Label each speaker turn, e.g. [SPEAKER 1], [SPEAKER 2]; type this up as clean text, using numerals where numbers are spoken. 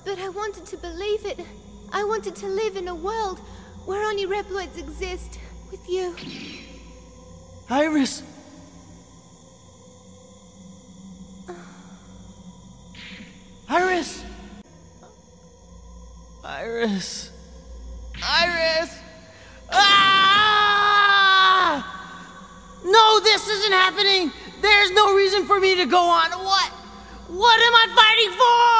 [SPEAKER 1] but I wanted to believe it. I wanted to live in a world where only Reploids exist, with you.
[SPEAKER 2] Iris! Iris! Iris! Iris! Ah! No, this isn't happening! There's no reason for me to go on. What am I fighting for?